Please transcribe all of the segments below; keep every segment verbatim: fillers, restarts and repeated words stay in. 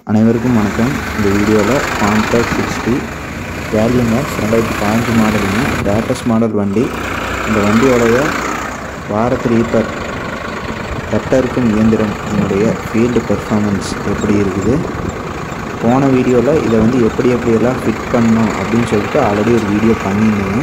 அனைவருக்கும் வணக்கம். இந்த வீடியோவில் Farmtrac சிக்ஸ்டி Valuemaxx ரெண்டாயிரத்தி பதினஞ்சு மாடலுங்க, லேட்டஸ்ட் மாடல் வண்டி. இந்த வண்டியோடைய பாரத் ரீப்பர் கட்டருக்கும் இயந்திரம் இதனுடைய ஃபீல்டு பெர்ஃபார்மன்ஸ் எப்படி இருக்குது, போன வீடியோவில் இதை வந்து எப்படி எப்படியெல்லாம் ஃபிட் பண்ணணும் அப்படின்னு சொல்லிட்டு ஆல்ரெடி ஒரு வீடியோ பண்ணியிருந்தேங்க.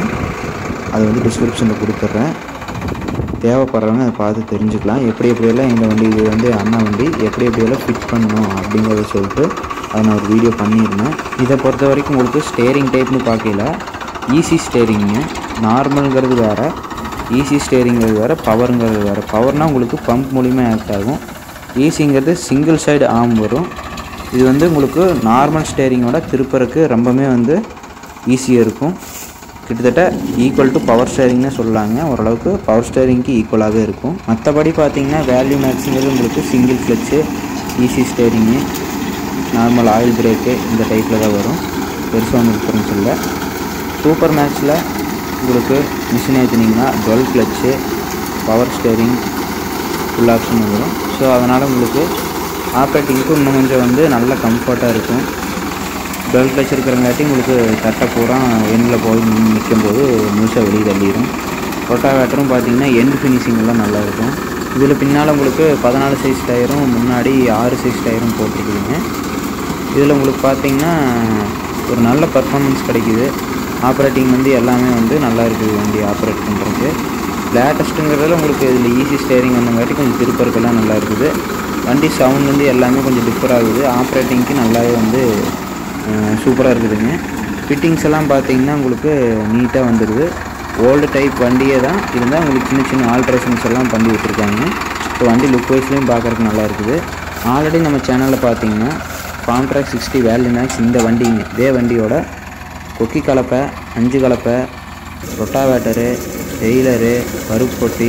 அதை வந்து டிஸ்கிரிப்ஷனில் கொடுத்துட்றேன், தேவைப்படுறவங்க அதை பார்த்து தெரிஞ்சுக்கலாம். எப்படி எப்படியெல்லாம் இந்த வண்டி இது வந்து அண்ணா வண்டி எப்படி எப்படியெல்லாம் ஃபிட் பண்ணணும் அப்படிங்கிறத சொல்லிட்டு அதை நான் ஒரு வீடியோ பண்ணியிருந்தேன். இதை பொறுத்த வரைக்கும் உங்களுக்கு ஸ்டேரிங் டைப்னு பார்க்கல, ஈஸி ஸ்டேரிங்க. நார்மலுங்கிறது வேறு, ஈஸி ஸ்டேரிங்கிறது வேறு, பவருங்கிறது வேறு. பவர்னால் உங்களுக்கு பம்ப் மூலிமா ஆக்ட் ஆகும். ஈஸிங்கிறது சிங்கிள் சைடு ஆர்ம் வரும். இது வந்து உங்களுக்கு நார்மல் ஸ்டேரிங்கோட திருப்பறக்கு ரொம்பவே வந்து ஈஸியாக இருக்கும். கிட்டத்தட்ட ஈக்குவல் டு பவர் ஸ்டேரிங்னு சொல்லலாங்க. ஓரளவுக்கு பவர் ஸ்டேரிங்க்கு ஈக்குவலாகவே இருக்கும். மற்றபடி பார்த்தீங்கன்னா வேல்யூமேக்ஸுங்கிறது உங்களுக்கு single clutch, easy steering, normal oil brake இந்த டைப்பில் தான் வரும். பெருசாக ஒன்று டிஃபரன்ஸ் இல்லை. சூப்பர் மேக்ஸில் உங்களுக்கு மிஷின் ஏற்றினீங்கன்னா dual clutch, power steering, full option வரும். ஸோ அதனால் உங்களுக்கு ஆப்ரேட்டிங்க்கு இன்னும் கொஞ்சம் வந்து நல்ல கம்ஃபர்ட்டாக இருக்கும். டுவெல் கிளச் இருக்கிறங்காட்டி உங்களுக்கு தட்டை பூரா எண்ணில் போய் நிற்கும்போது முழுசாக வெளியே தள்ளிடும். ரொட்டாவேட்டரும் பார்த்தீங்கன்னா எண்ட் ஃபினிஷிங் எல்லாம் நல்லாயிருக்கும். இதில் பின்னால் உங்களுக்கு பதினாலு சைஸ் டயரும் முன்னாடி ஆறு சைஸ் டயரும் போட்டிருக்குதுங்க. இதில் உங்களுக்கு பார்த்தீங்கன்னா ஒரு நல்ல பர்ஃபார்மன்ஸ் கிடைக்குது. ஆப்ரேட்டிங் வந்து எல்லாமே வந்து நல்லா இருக்குது வண்டி ஆப்ரேட் பண்ணுறதுக்கு. லேட்டஸ்ட்டுங்கிறதுல உங்களுக்கு இதில் ஈஸி ஸ்டேரிங் வந்தங்காட்டி கொஞ்சம் திருப்பறக்கெல்லாம் நல்லா இருக்குது. வண்டி சவுண்ட் வந்து எல்லாமே கொஞ்சம் டிஃபர் ஆகுது. ஆப்ரேட்டிங்க்கு நல்லாவே வந்து சூப்பராக இருக்குதுங்க. ஃபிட்டிங்ஸ் எல்லாம் பார்த்தீங்கன்னா உங்களுக்கு நீட்டாக வந்துடுது. ஓல்டு டைப் வண்டியே தான் இருந்தால் உங்களுக்கு சின்ன சின்ன ஆல்ட்ரேஷன்ஸ் எல்லாம் பண்ணி விட்டுருக்காங்க. ஸோ வண்டி லுக் வைஸ்லேயும் பார்க்குறதுக்கு நல்லா இருக்குது. ஆல்ரெடி நம்ம சேனலில் பார்த்தீங்கன்னா Farmtrac சிக்ஸ்டி Valuemaxx இந்த வண்டிங்க, இதே வண்டியோட கொக்கி கலப்பை, அஞ்சு கலப்பை, ரொட்டாவேட்டரு, டெய்லரு, பருப்பு பொட்டி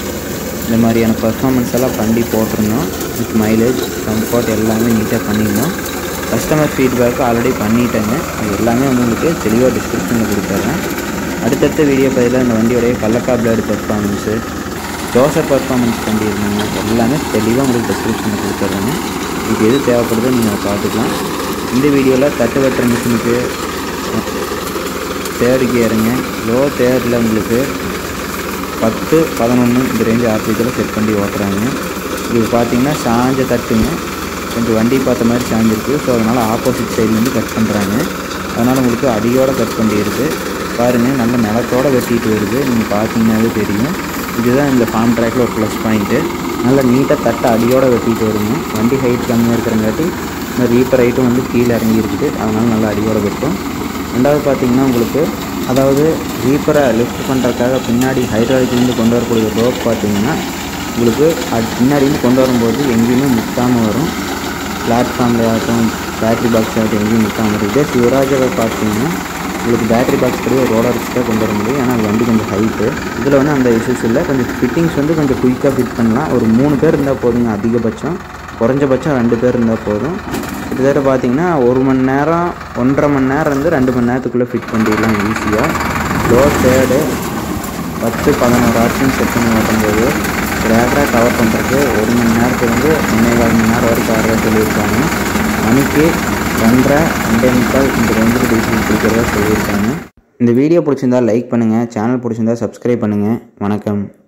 இந்த மாதிரியான பர்ஃபார்மன்ஸ் எல்லாம் பண்ணி போட்டிருந்தோம். வித் மைலேஜ், கம்ஃபர்ட் எல்லாமே நீட்டாக பண்ணியிருந்தோம். கஸ்டமர் ஃபீட்பேக்கு ஆல்ரெடி பண்ணிட்டேங்க. அது எல்லாமே உங்களுக்கு தெளிவாக டிஸ்கிரிப்ஷனில் கொடுத்துட்றேன். அடுத்தடுத்த வீடியோ பதில் இந்த வண்டியோடைய கல்லக்கா பிளேடு பர்ஃபார்மன்ஸு, தோசை பர்ஃபார்மன்ஸ் பண்ணியிருந்தாங்க, எல்லாமே தெளிவாக உங்களுக்கு டிஸ்கிரிப்ஷனில் கொடுத்துட்றேங்க. இது எது தேவைப்படுதோ நீங்கள் அதை பார்த்துக்கலாம். இந்த வீடியோவில் தட்டு வெட்டுற மிஷினுக்கு தேர்டு கியருங்க, லோ தேர்டில் உங்களுக்கு பத்து பதினொன்று இந்த ரேஞ்சு ஆர்பிஎத்தில் செட் பண்ணி ஓட்டுறாங்க. இது பார்த்தீங்கன்னா சாஞ்ச தட்டுங்க, கொஞ்சம் வண்டி பார்த்த மாதிரி சாஞ்சிருக்கு. ஸோ அதனால் ஆப்போசிட் சைட்லேருந்து கட் பண்ணுறாங்க. அதனால் உங்களுக்கு அடியோடு கட் பண்ணியிருக்கு பாருங்கள். நல்ல நிலத்தோடு வெட்டிட்டு வருது, நீங்கள் பார்த்தீங்கன்னாவே தெரியும். இதுதான் இந்த Farmtracல ஒரு ப்ளஸ் பாயிண்ட்டு. நல்லா நீட்டாக தட்டை அடியோடு வெட்டிட்டு வருங்க. வண்டி ஹைட் கம்மியாக இருக்கிறங்காட்டி இந்த ரீப்பர் ஹைட்டும் வந்து கீழே இறங்கி இருக்குது. அதனால் நல்லா அடியோடு வெட்டும். ரெண்டாவது பார்த்தீங்கன்னா உங்களுக்கு அதாவது ரீப்பரை லிஃப்ட் பண்ணுறதுக்காக பின்னாடி ஹைட்ராலிக்லேருந்து கொண்டு வரக்கூடிய ரோப் பார்த்தீங்கன்னா உங்களுக்கு அது பின்னாடிலேருந்து கொண்டு வரும்போது எங்கேயுமே முட்டாமல் வரும். பிளாட்ஃபார்மில் ஆகட்டும், பேட்ரி பாக்ஸ் ஆகட்டும் எங்கேயும் நிற்காமல் வரும். இதே சிவராஜாவை பார்த்தீங்கன்னா உங்களுக்கு பேட்ரி பாக்ஸ் கிடையாது, ரோடர் வச்சு தான் கொண்டு வர முடியும். ஏன்னா அது வண்டி கொஞ்சம் ஹைட்டு. இதில் வந்து அந்த இஷ்யூஸ் இல்லை. கொஞ்சம் ஃபிட்டிங்ஸ் வந்து கொஞ்சம் குயிக்காக ஃபிட் பண்ணலாம். ஒரு மூணு பேர் இருந்தால் போதுங்க அதிகபட்சம். குறைஞ்சபட்சம் ரெண்டு பேர் இருந்தால் போதும். கிட்டத்தட்ட பார்த்தீங்கன்னா ஒரு மணி நேரம் ஒன்றரை மணி நேரம் இருந்து ரெண்டு மணி நேரத்துக்குள்ளே ஃபிட் பண்ணிடலாம் ஈஸியாக. லோ தேர்டு பத்து பதினோரு ஆப்ஷன் செட் பண்ணி ஓட்டும்போது ரேக்கராக கவர் பண்ணுறதுக்கு ஒரு மணி நேரத்துக்கு வந்து ஒன்றே கால் மணி நேரம் வரைக்கும் ஆடுறதா சொல்லியிருக்காங்க. மணிக்கு ரெண்டரை ரெண்டே முக்கால் இந்த ரெண்டு டீசல் பிடிக்கிறதா சொல்லியிருக்காங்க. இந்த வீடியோ பிடிச்சிருந்தால் லைக் பண்ணுங்கள், சேனல் பிடிச்சிருந்தால் சப்ஸ்கிரைப் பண்ணுங்கள். வணக்கம்.